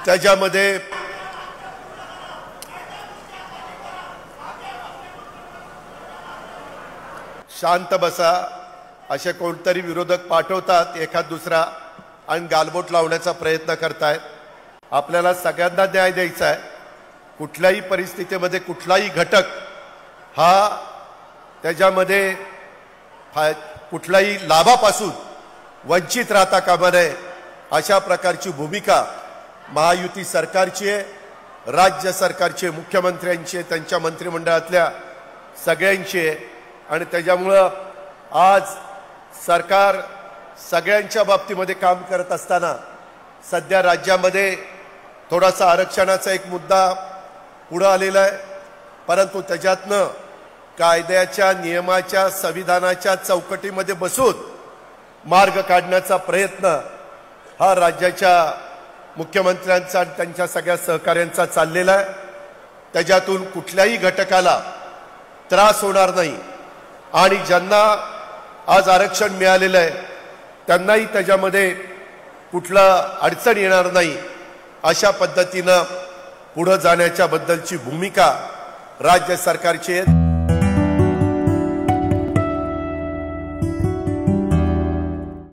त्याच्यामध्ये शांत बसा असे कोणतरी विरोधक पाठवतात एखाद दुसरा आणि गालबोट लावण्याचा प्रयत्न करतायत। आपल्याला सगळ्यांना न्याय द्यायचा आहे। कुठल्याही परिस्थितीमध्ये कुठलाही घटक हा त्याच्यामध्ये कुठल्याही लाभापासून वंचित राहता कामा नये अशा प्रकारची भूमिका महायुती सरकारची आहे, राज्य सरकारची, मुख्यमंत्र्यांची, त्यांच्या मंत्रिमंडळातल्या सगळ्यांची आहे। आणि त्याच्यामुळं आज सरकार सगळ्यांच्या बाबतीमध्ये काम करत असताना सध्या राज्यामध्ये थोडासा आरक्षणाचा एक मुद्दा पुढे आलेला आहे, परंतु त्याच्यातनं कायद्याच्या, नियमाच्या, संविधानाच्या चौकटीमध्ये बसून मार्ग काढण्याचा प्रयत्न हा राज्याच्या मुख्यमंत्र्यांचा आणि त्यांच्या सगळ्या सहकाऱ्यांचा चाललेला आहे। त्याच्यातून कुठल्याही घटकाला त्रास होणार नाही आणि ज्यांना आज आरक्षण मिळालेलं आहे त्यांनाही त्याच्यामध्ये कुठला अडचण येणार नाही अशा पद्धतीनं पुढे जाण्याच्या बद्दलची भूमिका राज्य सरकारची आहे।